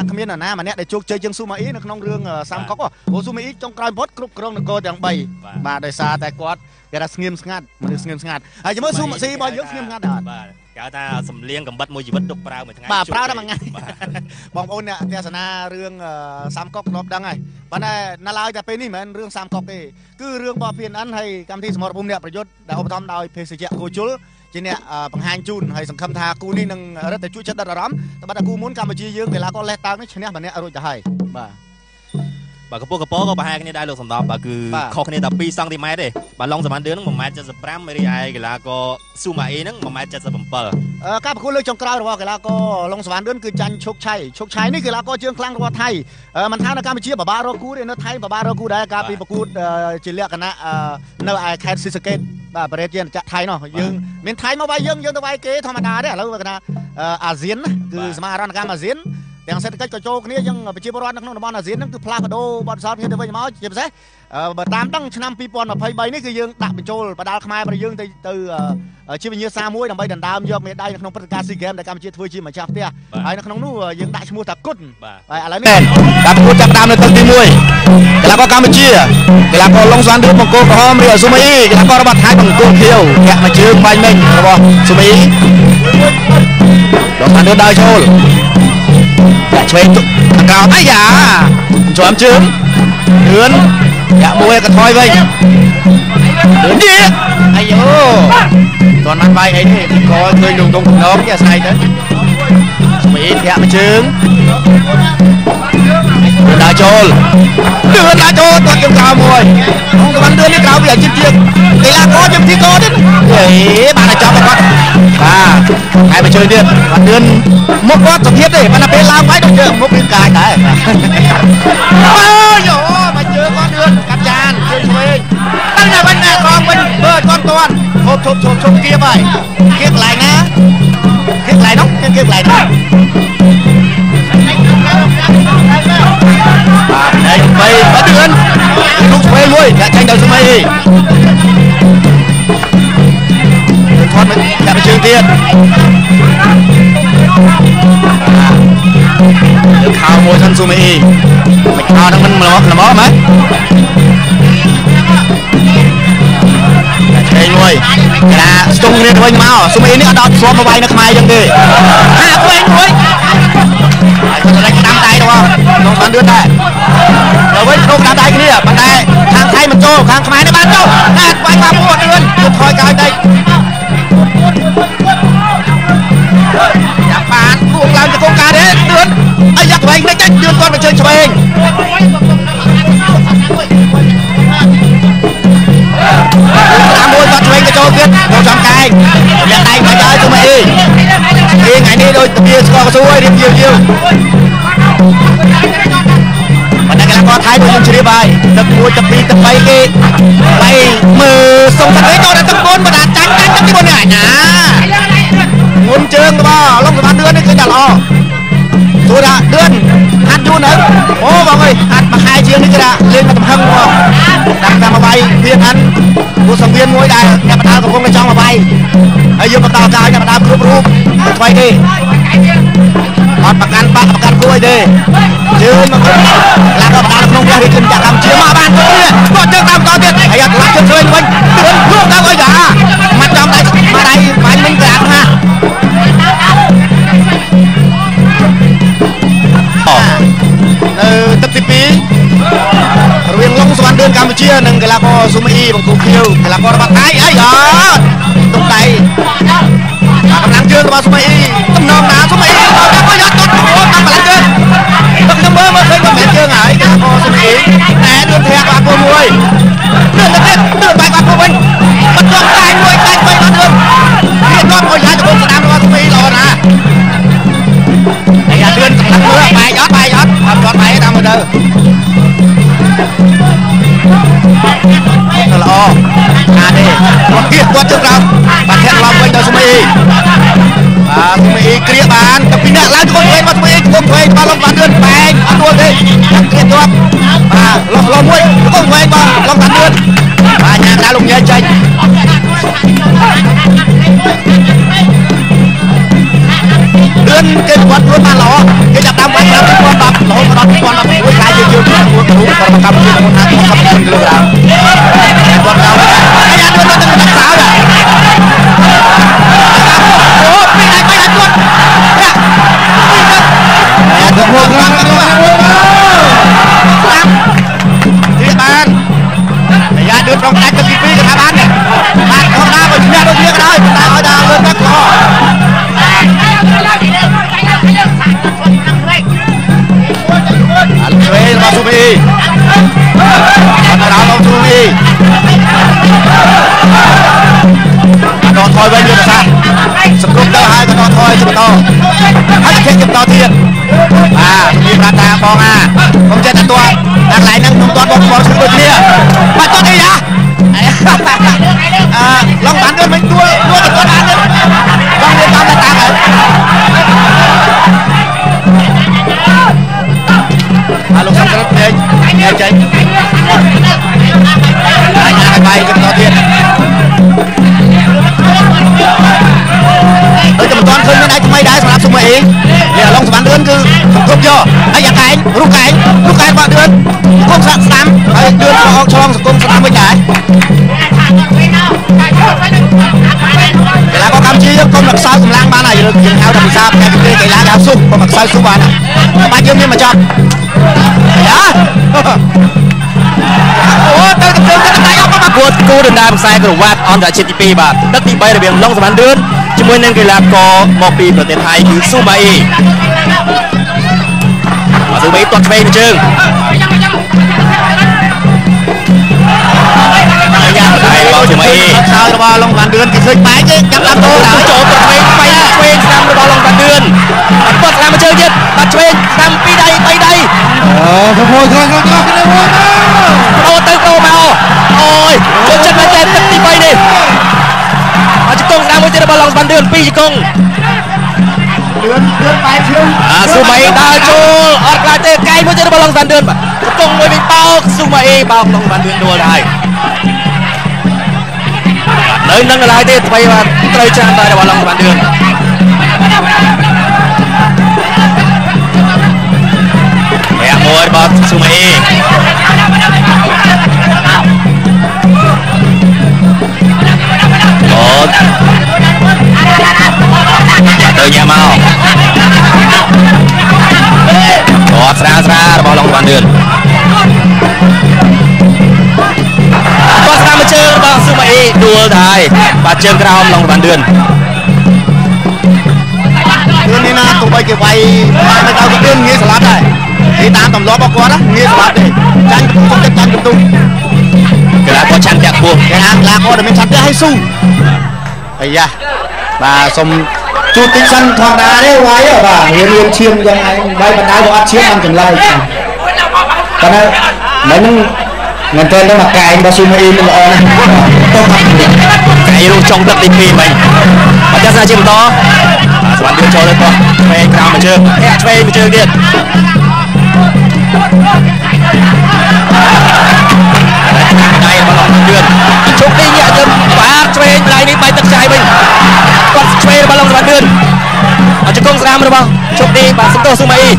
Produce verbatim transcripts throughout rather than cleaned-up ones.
គ្មានណាម្នាក់ដែលជោគជ័យជាងស៊ូម៉ាអ៊ីនៅក្នុងរឿងសាមកុកព្រោះស៊ូម៉ាអ៊ីចុងក្រោយបំផុតគ្រប់គ្រងនគរទាំងបីបាទដោយសារតែគាត់គេថាស្ងៀមស្ងាត់មនុស្សស្ងៀមស្ងាត់ហើយជាមួយស៊ូម៉ាស៊ីរបស់យើងស្ងៀមស្ងាត់ដែរបាទគេថាសំលៀងកំបិតមួយជីវិតទុកប្រើមួយថ្ងៃបាទប្រើតែមួយថ្ងៃបងប្អូនអ្នកទស្សនារឿងសាមកុកធ្លាប់ដឹងហើយប៉ុន្តែនៅឡើយតែពេលនេះមិនមែនរឿងសាមកុកទេគឺរឿងរបស់ พี เอ็น เอ็น ហើយកម្មវិធីសមរភូមិអ្នកប្រយុទ្ធដែលឧបត្ថម្ភដោយភេសជ្ជៈគូជុលជាអ្នកបង្ហាញជូនហើយសង្ឃឹមថាគូនេះនឹងរឹតតែជួយចិត្តដិតអារម្មណ៍តែបាត់តែគូមុនកម្ពុជាយើងកីឡាករលេះតើងនេះឈ្នះម្នាក់រួចទៅហើយបាទបាទកពស់កពក៏ប្រហែលគ្នាដែរលោកសំដប់បាទគឺខុសគ្នាតែពីរសង់ទីម៉ែត្រទេបាទឡុងសម័នឌឿនហ្នឹងមួយម៉ែត្រ เจ็ดสิบห้า រីឯកីឡាករស៊ូម៉ាអ៊ីហ្នឹងមួយម៉ែត្រ เจ็ดสิบเจ็ดអឺការប្រកួតលើកចុងក្រោយរបស់កីឡាករឡុងសម័នឌឿនគឺចាញ់ឈុកឆៃឈុកឆៃនេះកីឡាករជើងខ្លាំងរបស់ថៃមិនថានៅកម្ពុជាបបារកគូទេនៅថៃបបារកគូដែរការពីប្រកួតជាលក្ខណៈនៅឯខេត្តស៊ីសកេតបាទប្រទេសជាចាក់ថៃនោះយើងមានថៃមកវាយយើងយើងទៅវាយគេធម្មតាទេឥឡូវគេថាអាស៊ានគឺសមាហរណកម្មអាស៊ានទាំងសេដ្ឋកិច្ចក៏ចូលគ្នាយើងប្រជាពលរដ្ឋនៅក្នុងតំបន់អាស៊ានហ្នឹងគឺផ្លាស់ប្ដូរបទពិសោធន៍គ្នាទៅវិញមកជាពិសេសបើតាមដឹងឆ្នាំពីរពាន់ម្ភៃបីនេះគឺយើងដាក់បញ្ចូលបដាល់ខ្មែររបស់យើងទៅទៅជាវិញ្ញាសាមួយដើម្បីដណ្ដើមយកមេដាយនៅក្នុងព្រឹត្តិការណ៍ SEA Games ដែលកម្ពុជាធ្វើជាម្ចាស់ផ្ទះហើយនៅក្នុងនោះយើងដាក់ឈ្មោះថាគុណហើយឥឡូវនេះការប្រកួតចាប់ដើមនៅទឹកទីមួយកីឡាករកម្ពុជាកីឡាករឡុងសានឌឿនបង្គោលក្រហមឬស៊ូម៉ាអ៊ីកីឡាកររបស់ថៃបង្គោលខៀវធាក់មួយជើងបាញ់មិញរបស់ស៊ូម៉ាអ៊ីឡុងសានឌឿនដើរចូលដាក់ឆ្វេងក្រោមអាយ៉ាជាប់ជើងឌឿនដាក់មួយក៏ថយវិញឌឿននេះអាយូតន់បានវាយអីទេពីកឃើញលងដងកំណងគេអាស្រ័យទៅស្មីធាក់មួយជើងដើរចូលឌឿនដើរចូលទាត់ជើងក្រោមមួយក្នុងតំបន់ឌឿននេះក្រោមវាអាជីពជាងកីឡាករជាទីកោទៀតអេបានតែចាប់គាត់បាទហើយមួយជើងទៀតបាត់ឌឿនមុខគាត់សុភាពទេប៉ុន្តែពេលឡើងវាយដូចជើងមុខវាកាយដែរអូយោមកជើងគាត់ឌឿនកាត់ចានជើងឆ្វេងដឹងតែវិញតែផងវិញមើលអត់ទាន់ឈប់ឈប់ឈប់ឈប់គៀបហើយគៀបកន្លែងណាគៀបកន្លែងនោះគៀបកន្លែងនោះបាទហើយបីបាត់ឌឿនលោកឆ្វេងមួយចាញ់ដល់ស្មីថតមកដាក់ជើងទៀតលើខោមួយសិនស៊ូមីអ៊ីមិនខោហ្នឹងមិនល្មមល្មមហ៎ឆ្វេងមួយកណាស្ទង់គ្នាទៅវិញមកស៊ូមីអ៊ីនេះអត់ដល់ស្គាល់មកវាយនៅខ្មែរចឹងទេហាឆ្វេងមួយហើយគាត់តែតាមដៃទៅក្នុងបានឌឿនដែរទៅវិញក្នុងតាមដៃគ្នាប៉ុន្តែខាងថៃមិនចូលខាងខ្មែរនេះបានចូលតែវាយបាពួតឌឿនទៅថយក្រោយតិចចាប់បានគួរឡើងទៅកងការទេឌឿនអីយ៉ាក់វិញនេះចាញ់ឌឿនគាត់មកជើងឆ្វេងតាមមួយគាត់ឆ្វេងទៅចូលទៀតចូលចំកែងលាក់ដៃមកដល់ទៅមកអីពេលថ្ងៃនេះដូចតាស្គាល់កស៊ូហើយរៀបយាវយាវប៉ុន្តែកីឡាករថៃដូចយើងជ្រាបហើយទឹកមួយទឹកពីរទឹកបីគេបីមើលសុំទឹកនេះចូលដល់ទឹកមុនបណ្ដាចាញ់ចាញ់ទឹកទីមុននេះណាមុនជើងទៅឡុងសម្បត្តិឌឿននេះគឺតែល្អទោះថាឌឿនហាត់យូរនៅអូបងអើយហាត់មួយខែជាងនេះគឺថាលេងមកកំហឹងមកដាក់តាមមកវាយវាអានគូសង្វៀនមួយដែលអ្នកបដាល់កំពុងតែចង់មកវាយហើយយើងបដាល់កាយអ្នកបដាល់គ្រប់រូបស្វ័យទេអត់ប្រកាន់បាក់ប្រកាន់គួយទេជើងមកឡាក់បដាល់ក្នុងផ្ទះរៀបចំចាក់កម្ពុជាមកបានគួយគាត់ជើងតាមតទៀតហើយអត់ឡាក់ជើងឆ្វេងវិញឌឿនលោកដល់អីយ៉ាមកចំដៃមកដៃបាញ់មិញក្រាក់ណានៅទឹកទីពីររវាងឡុងសម័នឌឿនកម្ពុជានិងកីឡាករស៊ូមីអ៊ីបង្គោលខៀវកីឡាកររបស់ថៃអីអត់ទុកដៃកម្លាំងជើងរបស់ស៊ូមីអ៊ីតំណងណាស៊ូមីអ៊ីមកដល់គាត់យកគាត់អូតាមកម្លាំងជើងទឹកខ្ញុំមើលមើលឃើញគាត់មានជើងហើយកីឡាករស៊ូមីអ៊ីតែឌឿនធាក់បាត់មួយឌឿនទៅទៀតឌឿនបែកបាត់វិញបាត់ជាប់ដៃមួយដៃបីបាត់ឌឿនវាគាត់មកយ៉ាងទៅស្ដាំរបស់ស៊ូមីអ៊ីល្អណាស់តែយ៉ាឌឿនកម្លាំងមើលបែកអត់បែកអត់អត់គាត់បែកតាមមើលទៅល្អណាទេគាត់គៀសគាត់ជើងក្រោមបាត់ធាក់ឡំវិញដល់ស៊ូមីអ៊ីបាទស៊ូមីអ៊ីគ្រាបានតែពីអ្នកឡើងគាត់វិញមកស៊ូមីអ៊ីគុំវិញមកឡំបានឌឿនបែកអត់ដួលទេគាត់គ្រាជាប់បាទឡំឡំមួយគុំវិញមកឡំបានឌឿនបាទញ៉ាំដល់លោកញ៉ែចេញឌឿនគេគាត់ខ្លួនបានល្អគេចាប់តាមវិញដល់គាត់ Baru kalau kamu tidak mau nak mau kamu kilogram. Buat kau ayah dua dua tengah salah. Oh, pindah pindah tuan. Ya. Ayah dua dua tengah salah. Tidak ban. Ayah dua trong tay ke pipi ke ban ni. Ban kau dah kau tidak kau tidak dah. Kau dah dah lepas kau. Alfred Masumi Panara Masumi Còn thôi bên như là sao Sập cúp đâu hai còn thôi chụp to hết chết chụp to thiệt à như là ta con à không chết ta tua đang lại năng không toàn bóng bóng xuống bên kia mà to đi hả à long bắn đưa mình đua đua được con ăn đấy long liên tam là ta hả à lúc sắp rất nhanh nhanh chạy ai nhà bay chụp to thiệt tôi chụp toàn khơi bên đây mấy đá sập xuống mày giờ long sập đơn cứ không cho ai giặt cảnh rút cảnh rút cảnh bạn đơn không sẵn sắm ai đơn cho cho long không sẵn với trái cái lá có cam chi không được sao cùng lang ba này được dừng theo đầm sao cái cái cái lá áo súc còn mặc sao súc bạn ba dương nhưng mà cho dạ ủa tôi tôi tôi tay ông mà cuột cú đừng đam sai cái vạt on đã chết tivi bạn đất tivi bay là biển long sập đơn chỉ muốn nên cái lá có một pi của tiền Thái cứ su bay và su bay toàn về trường bao nhiêu mấy sao nó bao long bàn đường thì rơi máy chứ cắt làm tô đã chỗ toàn về bay về sang nó bao long bàn đường bắt bắt làm chơi chứ bắt về sang pi đây tay đây ờ thôi thôi thôi thôi cái này thôi ô tới ô màu ôi chốt chân lên trên đi bay đi mà chỉ công sang mới chơi bao long bàn đường pi chỉ công đường đường bay chưa à su bay đa chô ở cái tên cái mới chơi bao long bàn đường chỉ công mới bị bao su bay bao long bàn đường đùa này nơi nâng lại đi bay vào trời tràn tại bao long bàn đường mẹ ngồi bật su bay một từ nhà mau một ra ra bao long bàn đường có sao mà chơi bao su mày đùa thầy và chơi cái ông lòng bàn đường đường này na tụi bay kêu bay bay tao cái đường nghe sạt này đi tam tầm gió bao quát đó nghe sạt này tranh không chết tranh tung tung cái là có chăn đẹp buồn cái hàng là có được mình chăn đẹp hay su ấy da và xong chủ tịch sân thằng đá đấy quái ở bà hiền hiền chiêm cho anh bay bàn đá của ăn chiếm ăn chừng lai cái này mấy nâng ngân tên nó mặc cài bao su mày mình ở cài luôn trong đất tivi mình và chắc ra chim to bạn đưa cho lên con về cao mà chơi về mà chơi điện đây mà lòng đường chúc đi nhẹ chân và về lại đi bay tật trái mình còn về bao lòng bạn đường ở chỗ công ra mà được không chúc đi và sắp tô su mày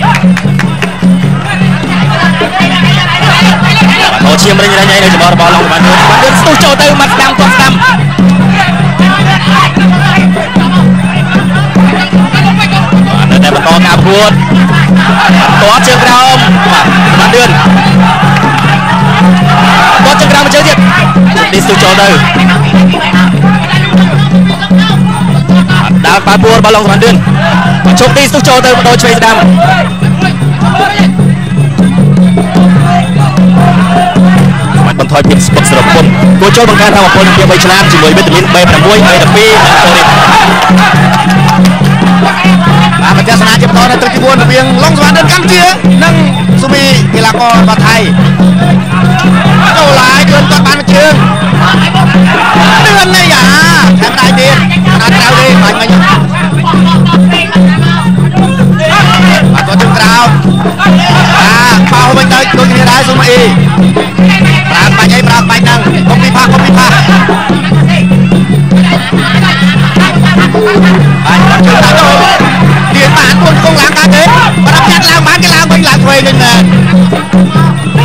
ô chiêm lên như này rồi bỏ lòng bạn đường bạn đường tu cho tới mặt đam toàn đam nên đây mà to cao buồn to trường cao bạn đường to trường cao mà chơi thiệt đi tu cho tới đá ba buồn bỏ lòng bạn đường chụp đi tu cho tới đôi chơi đamบรรทอยเพียงสปอร์ตสำหรับคนโกโจบังการทำคนเพียงใบชนะจีมวยเบตามินใบประมวยใบตะปีนั่นตัวนี้มาเป็นเจ้าสนาเจ็บตัวในตะกี้บวนเพียงลงสวรรค์เดินกัมเชียนั่งสุบีกีฬากรบาไทยโจหลายเดินตะปานเชิงเดือนในยาแถมได้ดีขนาดเราดีไปมาอยู่มาตัวจุดกราวอ่าเป่าไปเลยตัวนี้ได้สุบีปราบไปไอ้ปราบไปนั่งคงมีพักคงมีพักไอ้คนชื่อตาโตเดียนบ้านคนคงหลังกันเองมารับยัดล้างบ้านกันล้างไปล้างเวรกันเลย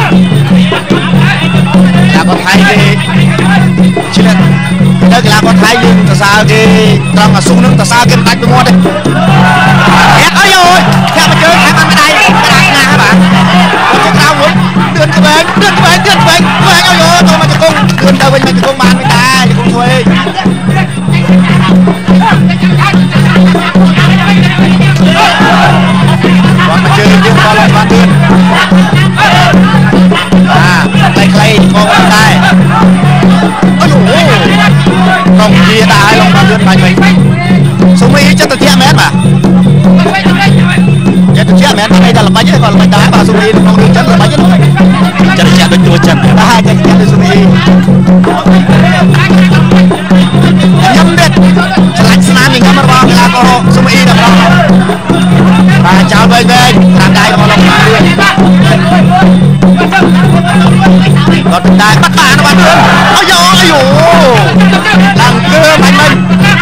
ជានៅកីឡាករថៃយើងតសើគេត្រង់អាស៊ូនឹងតសើគេមិនដាច់ទៅមាត់ទេអើយអូយខាក់មកជើងខាក់មកដៃក្រាស់ណាស់បាទមកជើងក្រៅមួយទឿនក្បែងទឿនក្បែងទឿនក្បែងក្បែងអើយអូចូលមកជង្គង់ទឿនទៅវិញមកជង្គង់បានមិនដែរជង្គង់ធ្វើគាត់មកជើងយើងបោះឡើងបានទឿនអាខ្លីៗមកបានដែរអើយអូต้องជាដាក់ឲ្យលងបានទឿនបាច់វិញសុំអីចិត្តទៅជាមែនបាទចិត្តទៅជាមែនអីដល់ល្បាច់ទេគាត់ល្បាច់ដែរបាទសុំអីក្នុងរឿងចិត្តល្បាច់ទេចិត្តជាដូចទួចិនបាទចិត្តជាដូចសុំអីខ្ញុំនេះឆ្លាច់ស្នាមញញឹមរបស់កីឡាករសុំអីដល់ដល់បាទចោលវិញវិញតាមដៃរបស់លោកបានគាត់តែបាត់បានបាត់ទឿនអូយអូយអូឡើងគឺមិនមិន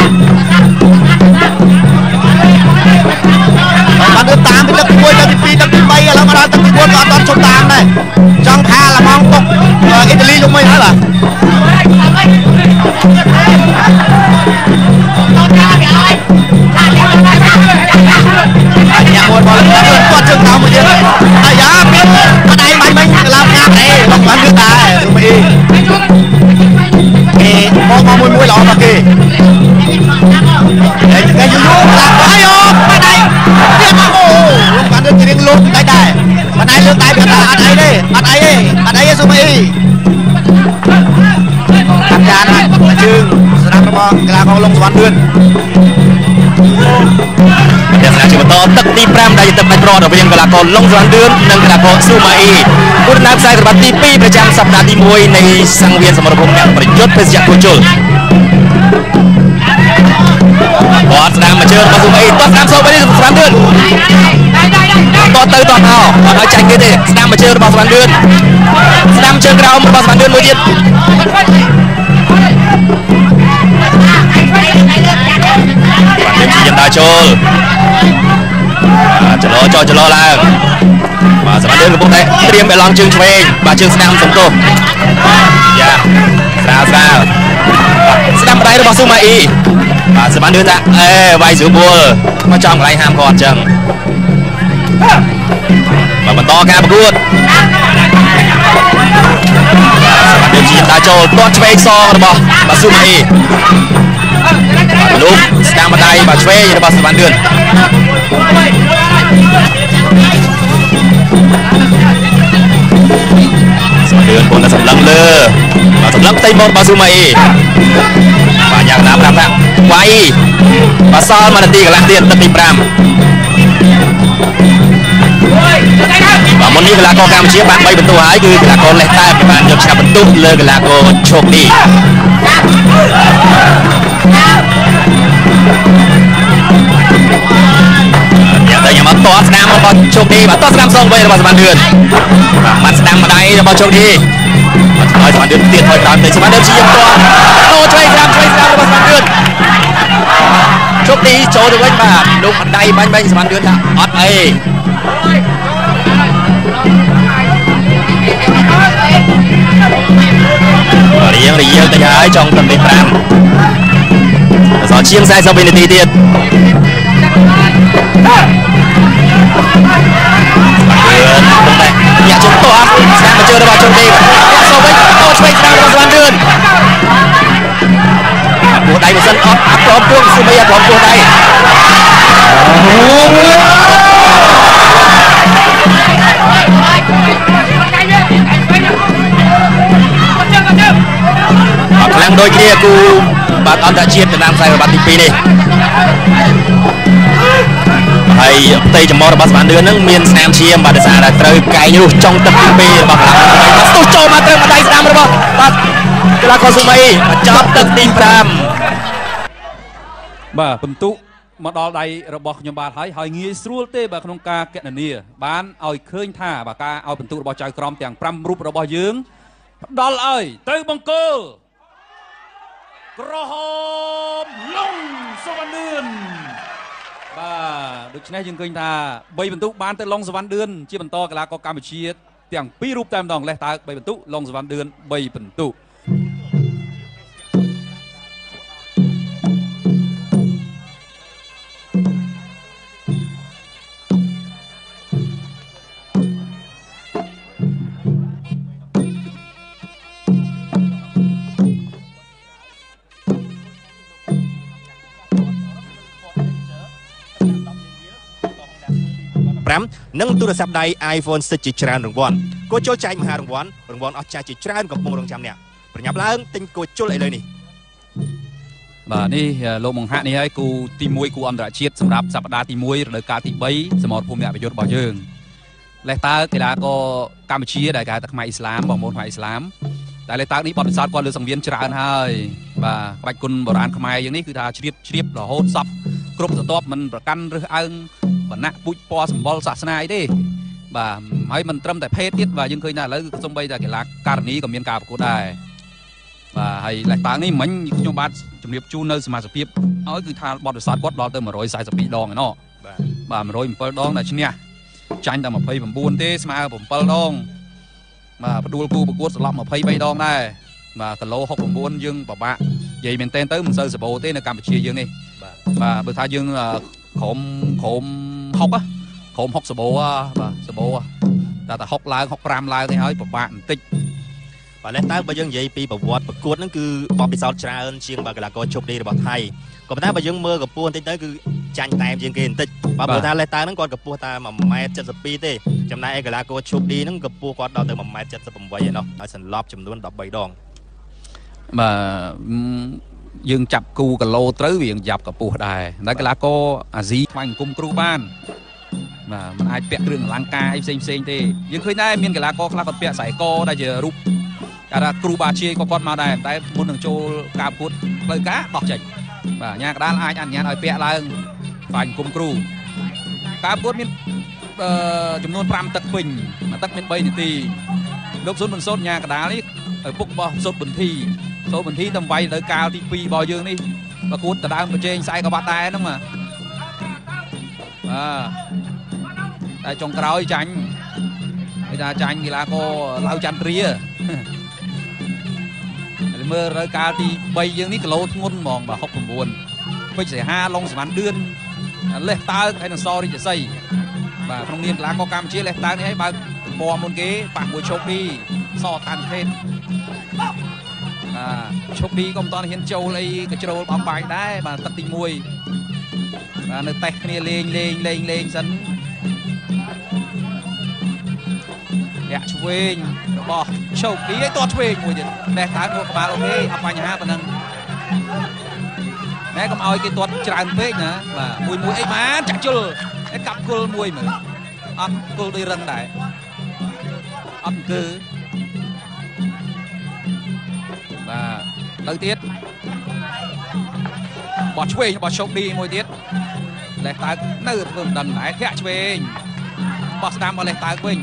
បានទៅតាមទៅទឹកទីមួយទឹកទីពីរទឹកទីបីឥឡូវមកដល់ទឹកទីបួនក៏អត់ជុំតាមដែរចង់ផាល្មងពុកអ៊ីតាលីយំមិនហើយបាទអាយ៉ាមួយបោលគាត់ជើងតាមមួយទៀតអាយ៉ាពីបដៃមិនមិញកលោខាទេលោកបានគឺដែរសុំអីគេមកមកមួយមួយល្អមកគេតែគេយូរយូរអាយអូបដៃទៀតមកអូលោកបានទៅរៀងលោកដៃដែរបដៃលើកដៃគាត់អត់អីទេអត់អីទេអត់អីទេសុំអីតាមយ៉ាងណាជើងស្រាប់របស់កីឡាករលងសវណ្ណឿនដែលស្នាជាបន្តទឹកទីប្រាំដែលទឹកដាច់ប្រត់រវាងកីឡាករលងសវណ្ណឿននិងកីឡាករស៊ូម៉ាអ៊ីគូដំណើរខ្សែក្រវ៉ាត់ទីពីរប្រចាំសប្តាហ៍ទីមួយនៃសង្វៀនសមរភូមិអ្នកប្រយុទ្ធភេសជ្ជៈគូជុលគាត់ស្ដាំមកជើងរបស់ស៊ូម៉ាអ៊ីតោះស្ដាំសូមវិញស្ដាំឿនតោះទៅតោះមកអត់ឲ្យចាញ់គេទេស្ដាំមកជើងរបស់ស្ដាំឿនស្ដាំជើងក្រោមរបស់ស្ដាំឿនមួយទៀតបាទជាយន្តចូលចលោចោចលោឡើងបាទសម្រាប់យើងកំពុងតែត្រៀមបេឡង់ជើងឆ្វេងបាទជើងស្ដាំសំទោសយ៉ាស្រាលស្រាលស្ដាំដៃរបស់ស៊ូម៉ាអ៊ីបាទសម្រាប់យើងថាអេវាយស្រួលបួលមកចំកន្លែងហាមគាត់អញ្ចឹងបាទបន្តការប្រកួតសម្រាប់យើងជាយន្តចូលទាត់ឆ្វេងសងរបស់បាទស៊ូម៉ាអ៊ីបាទលោកស្ដាំដៃបាទឆ្វេងរបស់សវណ្ណឿនសវណ្ណឿនពលសម្លឹងលើបាទសម្លឹងផ្ទៃមាត់របស់ស៊ូម៉ាអ៊ីបាទយ៉ាងណាប្រាប់ថាវាយបាទសល់មួយនាទីកន្លះទៀតទឹកទីប្រាំបាទមុននេះកីឡាករកម្ពុជាបានបីពិន្ទុហើយគឺកីឡាករលេះតែបានយកឈ្នះពិន្ទុលើកីឡាករឈោកនេះយ៉ាងទៅខ្ញុំអត់តស្ដាំរបស់ជោគនេះបាទតស្ដាំសងវិញរបស់សវណ្ណឿនបាទស្ដាំម្ដាយរបស់ជោគនេះបាទឲ្យសវណ្ណឿនទៀតឲ្យក្រោយទៅសវណ្ណឿនជាយន្តអូឆ្វេងស្ដាំឆ្វេងស្ដាំរបស់សវណ្ណឿនជោគនេះចូលទៅវិញបាទលោកអណ្ដៃបាញ់បាញ់សវណ្ណឿនថាអត់អីរៀងរៀងទៅហើយចង់ទឹកទីប្រាំដល់សល់ជាងสี่สิบវិនាទីទៀតបាទញាក់ជុំតោះស្ដាំមកជើងរបស់ជុំនេះញាក់សូវវិញតោះឆ្វេងស្ដាំរបស់សវណ្ណឿនពោះដៃមិនសិនអត់អត់ព្រមពួងស៊ូមីអត់ព្រមពោះដៃខ្លាំងដូចគ្នាគូបាទអន្តរជាតិដំណាំខ្សែក្រវ៉ាត់ទីពីរនេះហើយផ្ទៃចំមរបស់សវណ្ណឿនហ្នឹងមានស្នាមឈាមបាទដោយសារតែត្រូវកែងរស់ចុងទឹកទីពីររបស់កីឡាករបាទស្ទុះចូលមកត្រូវម្ដាយស្ដាំរបស់បាទកីឡាករស៊ូម៉ាអ៊ីចប់ទឹកទីប្រាំបាទពិន្ទុមកដល់ដៃរបស់ខ្ញុំបាទហើយហើយងាយស្រួលទេបាទក្នុងការកណនាបានឲ្យឃើញថាបាទការឲ្យពិន្ទុរបស់ចៅក្រមទាំងប្រាំរូបរបស់យើងផ្ដល់ឲ្យទៅបង្គោលក្រហមលងសវណ្ណឿនបាទដូច្នេះយើងឃើញថាបីពិន្ទុបានទៅលងសវណ្ណឿនជាបន្តកីឡាករកម្ពុជាទាំងពីររូបតែម្ដងលេះតើបីពិន្ទុលងសវណ្ណឿនបីពិន្ទុមនិងទូរស័ព្ទដៃ iPhone សិចជាច្រើនរង្វាន់គួរចូលចែកម្ហរង្វាន់រង្វាន់អស្ចារ្យជាច្រើនកំពុងរងចាំអ្នកប្រញាប់ឡើងទិញគួរជុលឥឡូវនេះបាទនេះលោកបង្ហាក់នេះហើយគូទីមួយគូអន្តរជាតិសម្រាប់សប្តាហ៍ទីមួយរដូវកាលទីបីសមរភូមិអ្នកប្រយុទ្ធរបស់យើងលេខតើកីឡាករកម្ពុជាដែលគេហៅថាខ្មែរអ៊ីស្លាមបងប្អូនខ្មែរអ៊ីស្លាមតែលេខតើនេះបទពិសោធន៍គាត់លើសង្វៀនច្រើនហើយបាទក្បាច់គុណបុរាណខ្មែរយើងនេះគឺថាជ្រាបជ្រាបរហូតសពគ្រប់ស្រទាប់មិនប្រកាន់រើសអើងវណ្ណៈពូជពណ៌សម្បុរសាសនាអីទេបាទហើយមិនត្រឹមតែភេទទៀតបាទយើងឃើញថាឥឡូវគឺសំបីតែកីឡាករនីក៏មានការប្រកួតដែរបាទហើយលេខតើនេះមិញខ្ញុំបាទជំរាបជូននៅសមាជិកភាពឲ្យគឺថាបទពិសោធន៍គាត់ដល់ទៅmột trăm bốn mươi haiដងឯណោះបាទបាទmột trăm mười bảyដងតែឈ្នះចាញ់តែยี่สิบเก้าទេស្មើsevenដងបាទផ្ដួលគូប្រកួតសន្លប់ยี่สิบสามដងដែរបាទគីឡូ69យើងពិបាកនិយាយមែនទែនទៅមិនសូវសបោទេនៅកម្ពុជាយើងនេះបាទបាទបើថាយើងក្រុមក្រុមhok áក្រុមhokសបោបាទសបោតែតែhokឡើង65ឡើងនេះហើយពិបាកបន្តិចបាទលេខតើបើយើងនិយាយពីប្រវត្តិប្រកួតហ្នឹងគឺបបពិសោធន៍ច្រើនជាងបាទកីឡាករជប់ឌីរបស់ថៃក៏ប៉ុន្តែបើយើងមើលកម្ពស់បន្តិចទៅគឺចាញ់តែមជាងគេបន្តិចបាទព្រោះថាលេខតើហ្នឹងគាត់កម្ពស់តែone meter seventy-twoទេចំណែកឯកីឡាករជប់ឌីហ្នឹងកម្ពស់គាត់ដល់ទៅone meter seventy-eightឯណោះហើយសន្លប់ចំនួនthirteenដងបាទយើងចាប់គូគីឡូត្រូវវាយើងចាប់កម្ពស់ដែរតែកីឡាករអាស៊ីខ្វាញ់អង្គមគ្រូបានបាទមិនអាចពាក់គ្រឿងអលង្ការអីផ្សេងផ្សេងទេយើងឃើញដែរមានកីឡាករខ្លះគាត់ពាក់ខ្សែកដែលជារូបគេថាគ្រូបាជាក៏គាត់មកដែរតែមុននឹងចូលការប្រកួតផ្លូវការដោះចេញបាទញ៉ាកដាលអាចអនុញ្ញាតឲ្យពាក់ឡើងខ្វាញ់អង្គមគ្រូការប្រកួតមានចំនួនfiveទឹកពេញមួយទឹកមានthreeនាទីលោកសុនបន្សុតញ៉ាកដាលនេះឪពុករបស់សុតបន្ធីសុតបន្ធីតំវាយទៅកាលទីtwoរបស់យើងនេះប្រកួតដដើមប្រជែងខ្សែក្បាត់ដែរហ្នឹងបាទតែចុងក្រោយចាញ់គេថាចាញ់កីឡាករឡៅចន្ទ្រាមើលរដូវកាលទីthreeយើងនេះគីឡូធ្ងន់ហ្មងបាទsixty-nineពេជ្រសីហាឡុងសវណ្ណឌឿនលេះតើហើយនឹងសរិទ្ធសីបាទក្នុងនាមកីឡាករកម្ពុជាលេះតើនេះឲ្យបើកពណ៌មុនគេប៉ះមួយឈប់ពីសតាន់ខេតបាទឈប់ពីក៏មិនតហ៊ានចូលអីកជ្រោលបោកបាយដែរបាទទឹកទីoneបាទនៅតេះគ្នាលេងលេងលេងលេងសិនលាក់ឆ្វេងរបស់ឈប់ពីឲ្យទាត់ឆ្វេងមួយទៀតតែតើងក់ក្បាលអូខេអត់បញ្ហាប៉ុណ្ណឹងតែកុំឲ្យគេទាត់ច្រើនពេកណាបាទមួយមួយអីបានចាក់ជុលឯកាប់គល់មួយមើលអត់គល់ដូចរឹងដែរអត់គឺបាទទៅទៀតបោះឆ្វេងរបស់ឈប់ពីមួយទៀតលេះតើនៅធ្វើមិនដឹងដែរធាក់ឆ្វេងបោះស្ដាំមកលេះតើវិញ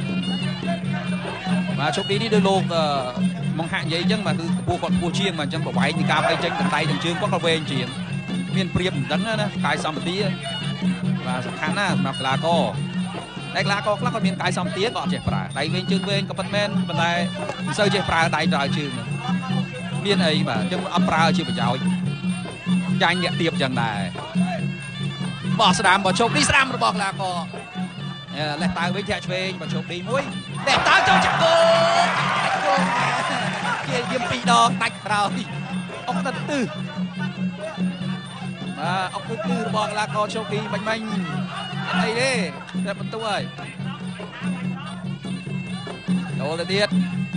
បាទឈប់ពីនេះដោយលោកមកហាក់និយាយអញ្ចឹងបាទគឺកម្ពស់គាត់ខ្ពស់ជាងបាទអញ្ចឹងប្រវែងនៃការបែកចេញកណ្ដៃទាំងជើងគាត់ក៏វែងជាងមានព្រៀបមិនដឹងណាកាយសម្បទាបាទសំខាន់ណាស់សម្រាប់កីឡាករតែកីឡាករខ្លះគាត់មានកាយសម្បទាក៏អត់ចេះប្រើដៃវែងជើងវែងក៏ប៉ុន្តែប៉ុន្តែមិនសូវចេះប្រើដៃប្រើជើងមានអីបាទអញ្ចឹងអត់ប្រើជាប្រយោជន៍ចាញ់អ្នកទៀបអញ្ចឹងដែរបោះស្ដាំបោះជោគនេះស្ដាំរបស់កីឡាករលេះតើវិញធាក់ឆ្វេងបោះជោគនេះមួយលេះតើចូលចាក់គោគោជាយាមពីរដងដាច់ក្រោយអុកទៅទិសបាទអុកទៅទិសរបស់កីឡាករជោគនេះបាញ់បាញ់អីទេតែបន្ទូហើយចូលទៅទៀត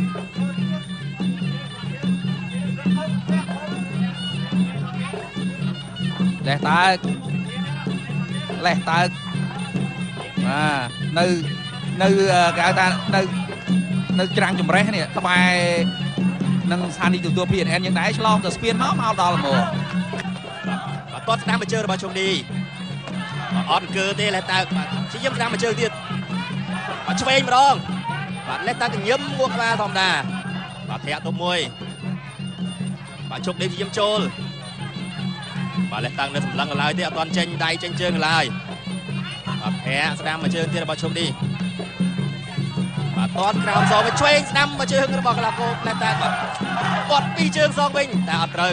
លេះតើលេះតើបាទនៅនៅគេហៅថានៅនៅច្រាំងចម្រេះនេះក្បែរនឹងស្ថានីយទូទួល พี เอ็น เอ็น យ៉ាងដែរឆ្លងទៅស្ពានមកមកដល់ហ្មងបាទទាត់ស្ដាំមកជើងរបស់ជុំឌីអត់អង្គើទេលេះតើបាទជាយាមស្ដាំមកជើងទៀតបាទឆ្វេងម្ដងបាទលេះតើកញឹមងួរក្បាលធម្មតាបាទធាក់ទៅមួយបាទជុំឌីជាយាមចូលបាទលេះតើនៅសម្លឹងឡើយទេអត់ទាន់ចេញដៃចេញជើងឡើយបាទភ័ក្រស្ដាំមកជើងទៀតរបស់ជុំឌីបាទទាត់ក្រោមសងវិញឆ្វេងស្ដាំមកជើងរបស់កីឡាករលេះតើគាត់គាត់ពីរជើងសងវិញតែអត់ត្រូវ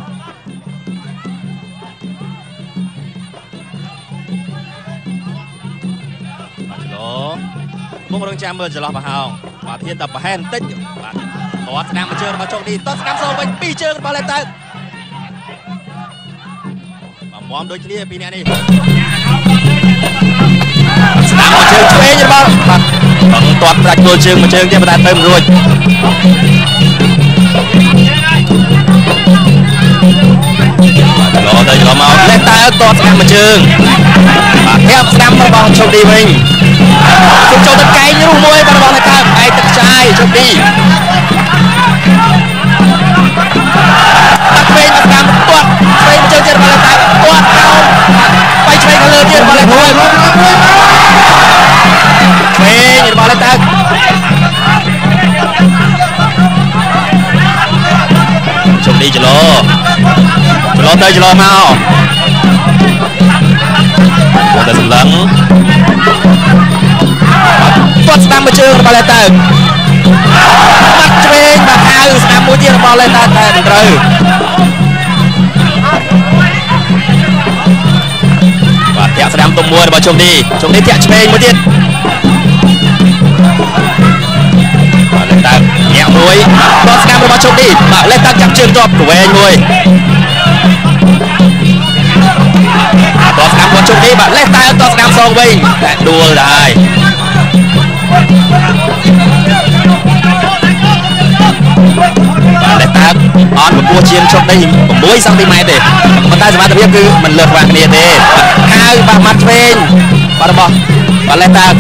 បាទចលោមុខរងចាំមើលចន្លោះប្រហោងបាទធានតែប្រហែលបន្តិចបាទទាត់ស្ដាំមកជើងរបស់ជុំឌីទាត់ស្ដាំសងវិញពីរជើងរបស់លេះតើមមដូចគ្នាពីអ្នកនេះស្ដាំជើងឆ្វេងរបស់បាទបងទាត់ប្រាច់គោលជើងមួយជើងទៀតប៉ុន្តែទៅមិនរួចបាទឡទៅឡមកលេសតើទាត់ស្ដាំមួយជើងបាទធាក់ស្ដាំរបស់ជោគឌីវិញជុំចូលទៅកែងរុះមួយរបស់លេសតើឯទឹកខ្ចាយជោគឌីតាក់វិញស្ដាំទាត់ឆ្វេងមួយជើងទៀតរបស់លេសតើទាត់កោនបាយឆ្វេងទៅលើទៀតរបស់លេសតើឆ្វេងរបស់លេសតើជុំឌីចលោចលោទៅចលោមកមកទៅសម្លឹងទាត់ស្ដាំមួយជើងរបស់លេសតើបាត់ឆ្វេងបាត់ហៅស្ដាំមួយទៀតរបស់លេសតើតែមិនត្រូវបាទធាក់ស្ដាំទុំមួយរបស់ជុំឌីជុំឌីធាក់ឆ្វេងមួយទៀតបាទលេសតើញាក់មួយទាត់ស្ដាំរបស់ជុំឌីបាទលេសតើចាប់ជើងជាប់កវែងមួយទាត់ស្ដាំរបស់ជុំឌីបាទលេសតើទាត់ស្ដាំសងវិញតែដួលដែរលេសតើអត់កម្ពស់ជាងជុំឌី6សង់ទីម៉ែត្រទេប៉ុន្តែសមត្ថភាពគឺមិនលើសខ្វះគ្នាទេហៅបាទមាត់ឆ្វេងបាទរបស់បាទលេសតើ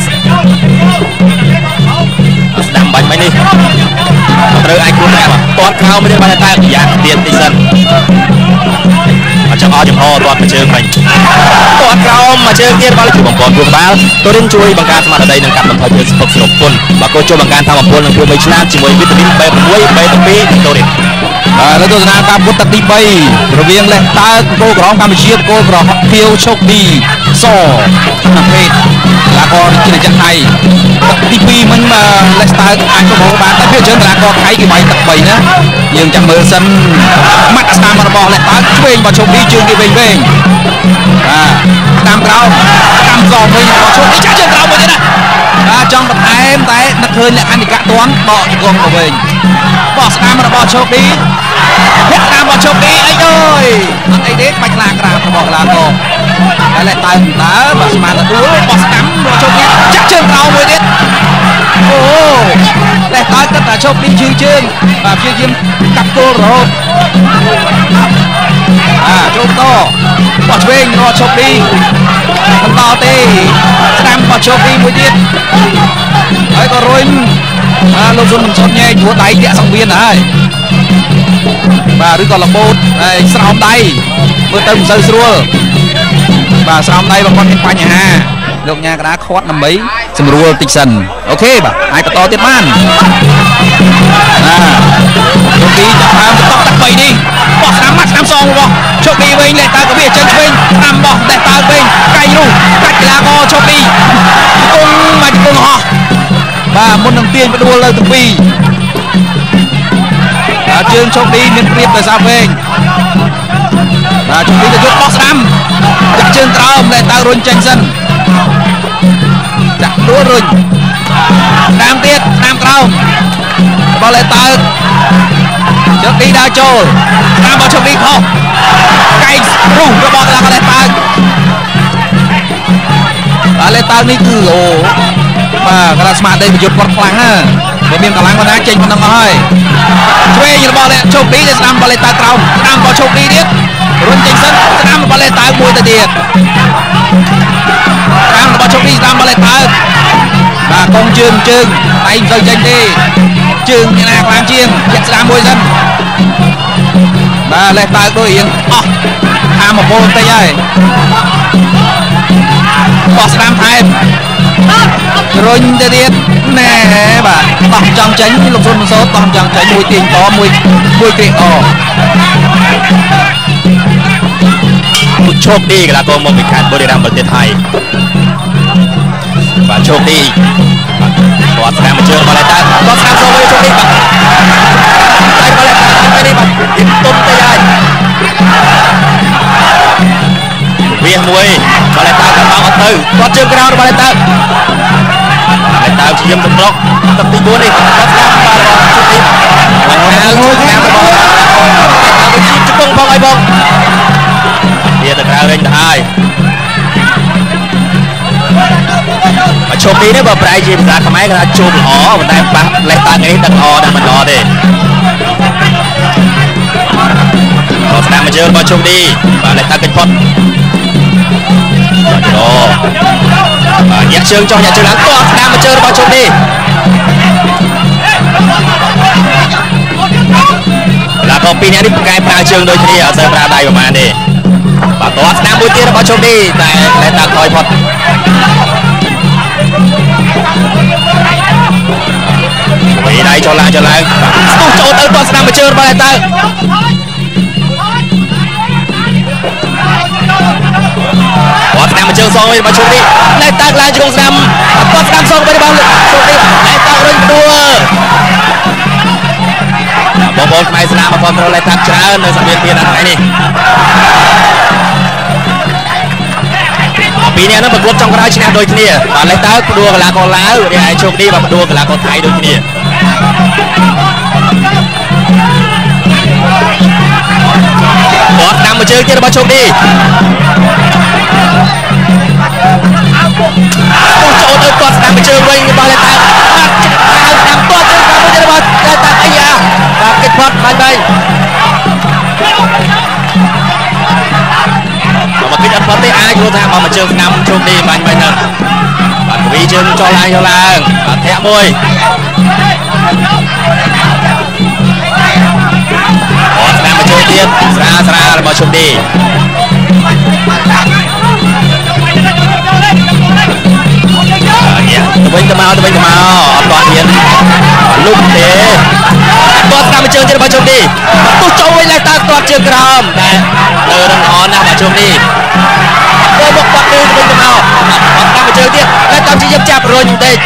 ស្ដាំបាញ់មិញនេះត្រូវអាចគួរតែទាត់ក្រោមទៀតបាទតែយ៉ាងទៀតទីសិនអញ្ចឹងអត់ចំហទាត់មួយជើងមិញទាត់ក្រោមមួយជើងទៀតបាទជួយបង្កើនគូក្បាលតូរិនជួយបង្កើនស្មារតីនិងកាត់បន្ថយភាពស្ពឹកស្រពុនបាទក៏ជួយបង្កើនធម៌ពលនិងជួយមួយឆ្នាំជាមួយវីតាមីន B 6 B 12 តូរិនបាទលើទស្សនាការពុតទឹកទី3រវាងលេសតើគោលក្រមកម្ពុជាគោលក្រមខៀវឈុកឌីសក្នុងពេទ្យឡាកោជារយៈថៃទឹកទី2មិញលេសតើអាចប្រមូលបានតែភាគច្រើនឡាកោថៃគេបាយទឹក3ណាយើងចាំមើលសិនម៉ាត់ស្ដាំរបស់លេសតើឆ្វេងរបស់ឈុកឌីជើងគេវិញវិញបាទតាមក្រោមតាមសងវិញរបស់ឈុកឌីចាក់ជើងក្រោមមួយទៀតណាបាទចង់បន្ថែមតែនឹកឃើញលក្ខណៈនិកាតន់ដកជង្គង់ទៅវិញបោះស្ដាំរបស់ឈុកឌីភាក់ស្ដាំរបស់ជុំឌីអីអើយអត់អីទេបាច់ខ្លាក្រាបរបស់កីឡាករតែលេសតើតើបើស្មានទទួលបោះស្ដាំរបស់ជុំឌីចាក់ជើងក្រោមមួយទៀតអូលេសតើគិតថាជុំឌីជើងជើងបាទព្យាយាមកាប់គោលរហូតបាទចូលតបោះឆ្វេងរបស់ជុំឌីបន្តទេស្ដាំរបស់ជុំឌីមួយទៀតហើយក៏រុញបាទលោកស៊ុនមិនសុនញែកព្រោះដៃតាក់សង្វៀនហើយបាទឬក៏លបូតហើយស្រោមដៃមើលទៅមិនសូវស្រួលបាទស្រោមដៃបងប្អូនមានបញ្ហាលោកញ៉ាកដាខាត់ដើម្បីស្រួលតិចសិនអូខេបាទអាចបន្តទៀតបានណាជុំឌីចាប់តាមបន្តទឹក3នេះបោះស្ដាំមកស្ដាំសងរបស់ជុំឌីវិញលេសតើក៏វាចេញឆ្វេងស្ដាំបោះលេសតើវិញកៃរុះកាច់កីឡាករជុំឌីគង់មកគង់ហោះបាទមុននឹងទាញផ្ដួលលើទាំងពីរបាទជើងជុំឌីមានព្រៀបដោយសារវែងបាទជុំឌីក៏យកបោះស្ដាំចាក់ជើងក្រោមលេសតើរុញចេញសិនចាក់ដួលរុញស្ដាំទៀតស្ដាំក្រោមរបស់លេសតើជុំឌីដើរចូលស្ដាំរបស់ជុំឌីខុសកែងរុះរបស់កីឡាករលេសតើបាទលេសតើនេះគឺអូបាទកីឡាស្មារតីប្រយុទ្ធគាត់ខ្លាំងណាស់បើមានកម្លាំងគាត់ណាចេញប៉ុណ្ណឹងអស់ហើយឆ្វេងរបស់លេជុំឌីទៅស្ដាំរបស់លេតើក្រោមស្ដាំរបស់ជុំឌីទៀតរុញចេញសិនស្ដាំរបស់លេតើមួយទៅទៀតស្ដាំរបស់ជុំឌីស្ដាំរបស់លេតើបាទកងជើងជើងដៃមិនសូវចេញទេជើងអ្នកណាខ្លាំងជាងចាក់ស្ដាំមួយសិនបាទលេតើដូចរៀងអស់ថាមកពលបន្តិចហើយបោះស្ដាំថែមរុញទៅទៀតណែបាទតោះចង់ចេញលោកស៊ុនមិនសូតតោះចង់ចេញមួយទាញតមួយមួយគ្រៀកអជោគឌីកីឡាករមកពីខេត្តបុរីรัมย์ប្រទេសថៃបាទជោគឌីគាត់ស្ដាំមួយជើងមកលេតើគាត់ស្ដាំចូលវិញជោគឌីបាទតែមកលេតើទៅនេះបាទទៀតទុំទៅហើយវាមួយមកលេតើក៏បោកអត់ទៅគាត់ជើងក្រោមរបស់លេតើលេតើជាយមសម្រុកទឹកទី4នេះគាត់ស្ដាំបាទរបស់ជោគឌីហើយមួយស្ដាំរបស់លេតើទៅជីកជង្គង់ផងឲ្យបងវាទៅក្រៅវិញទៅហើយ mà chụp đi đấy mà phải gì ra cái máy là chụp ó mà tay bắt lấy tay ấy đặt ó đặt mình ó đi có khả năng mà chơi mà chụp đi và lấy tay kịch phật rồi và nhạc trường cho nhà trường lắng có khả năng mà chơi mà chụp đi là có pin này đi cái pha trường đôi khi ở sân ra đây của bạn đi và có khả năng mũi tiên mà chụp đi tại lấy tay thôi phật vì đây cho lại cho lại không chỗ tới toàn nằm ở chơi bao ta toàn nằm ở chơi xong rồi mà chụp đi lại tag lại cho con nằm toàn nằm xong rồi bao chụp đi lại tag lên đua bóng bóng này là mà còn rồi lại tag trả nơi sân biên này nàyปีนี้นั่นเป็นรถจงกระไรชนะโดยที่นี่ตอนแรกตาดูกันละก็แล้วเดี๋ยวไอ้โชคดีมาดูกันละก็ไทยโดยที่นี่บอสนำมาเจอที่เราโชคดีต้องโจทย์บอสนำมาเจอไว้บอลเลยตานำตัวเจอกันไม่ใช่บอลเลยตาไอ้ยาเก็บพอดไปไปmà cái anh phát ai của ta mà mà trường nằm chung đi mạnh mạnh hơn bạn vị trường cho lại cho lại bạn thẻ môi còn nằm mà chơi tiếp ra ra là mà chung đi tụi mình tụi mau tụi mình tụi mau toàn hiện lúc thế toàn nằm mà chơi trên mà chung đi tôi cho với lại ta toàn trường gồm từ đằng họ nằm mà chung đi tôi một quạt đi tụi mình tụi mau nằm mà chơi tiếp lại tao chỉ dập chạp rồi như thế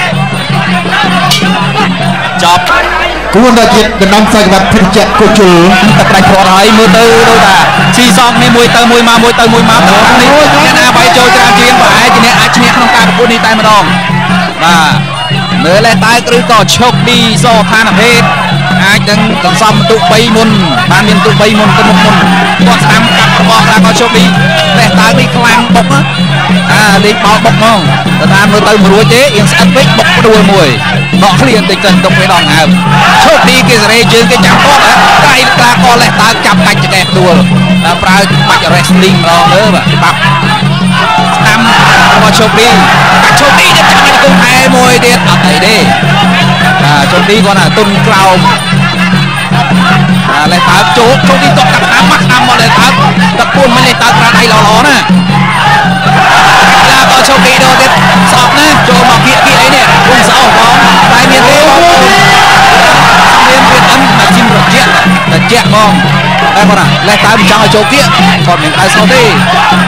chọc cuốn ra chuyện cái năm sai vật thực trạng của chủ tập đại phò hỏi mưa tư đâu ta chi xong nên mùi tơ mùi ma mùi tơ mùi ma đó này cái nào bay trôi ra chuyên phải cái này ai chuyên không ta của đi tay mà đòn và nữa lại tay cứ có chọc đi do than làm hết ai đang còn xong tụ bay môn ban miền tụ bay môn tụ một môn còn năm cặp bò ra có chọc đi lại tay đi clang bọc á à đi bọc bọc không ta mưa tơ mùi chế yên sẽ bích bọc đuôi mùi nó liền tình tình trong cái đòn hàm chọc đi cái gì chứ cái chạm tốt á cái ta có lại ta chạm tay cho đẹp đùa là phải bắt wrestling đó nữa mà bọc năm mà chọc đi chọc đi chắc chắn cũng hai môi điện ở đây đi à chọc đi con là tung cloud à lại ta chốt chọc đi tọt cặp tám mắt năm mà lại ta tập buôn mới lại ta ra đây lò lò nè là có chọc đi đâu đấy sọp nè cho mà kia kia ấy nè cùng sáu có tai miền tây có miền việt ấn là chim rực chẹt là chẹt ngon đây con à lại ta bị trăng ở chỗ kia còn mình ai sau đi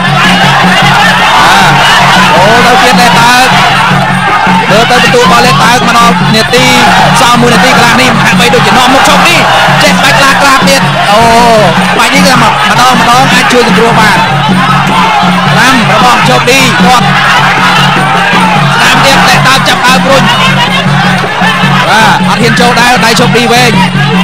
à ô đầu tiên lại ta đưa tới tụ ball lên tay mà nó nhiệt ti sau mùi nhiệt ti là đi hạng mấy đội chỉ nó một chốc đi chết bạch lạc lạc điện ồ phải đi ra mà mà nó mà nó ai chưa được đua bàn làm nó bom chốc đi con làm điện lại tao chập áo grun và ăn hiền châu đây đây chốc đi về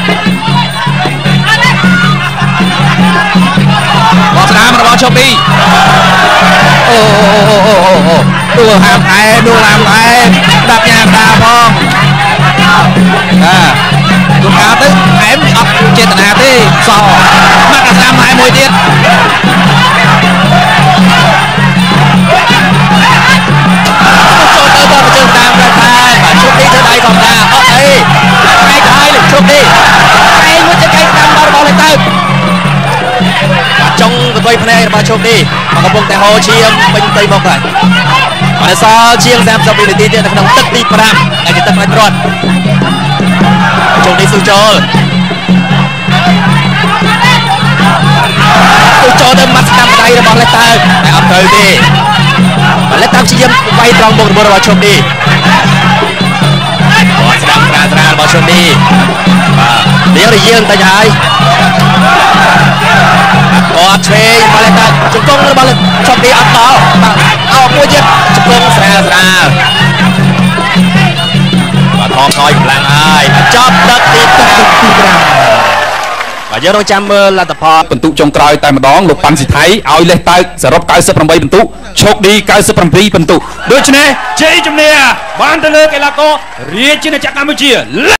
bom làm nó bom chốc đi ô ô ô ô ô đua hàm thái đua làm thái đạp nhà đà phong à đua cá tức em ập trên tận hà đi sò mắt là làm hai môi tiết cho tới bom trường tam ra tay và chụp đi tới đây còn ra ở đây hai cái lực chụp đi hai muốn cho cái tam bao bao lên tay trong cái quay này mà chụp đi mà có bông tại hồ chiêm bên tây bông rồi và sau chiêng xem sau khi đi tiên là tất đi pram ngày tập anh rod chụp đi su cho su cho đâm mắt nằm tay là bóng lên tay để ấp thời đi và lên tay chiêm quay trong bông bông vào chụp đi và sẽ đâm ra ra vào chụp đi và nếu là riêng tay trái có thuê mà lên tay chụp công là bao lên chụp đi ấp đóเอามวยเจ็บจุกงสระสระว่าทองคอยพลังอายจับดักตีตักตีกระបាទយើងរងចាំមើលលទ្ធផលបន្ទុកចុងក្រោយតែម្ដងលោកប៉ាន់ស៊ីថៃឲ្យលេសតើសរុប九十八បន្ទុកឈោកឌី九十七បន្ទុកដូច្នេះជ័យជំនះបានទៅលើកីឡាកររាជាណាចក្រកម្ពុជា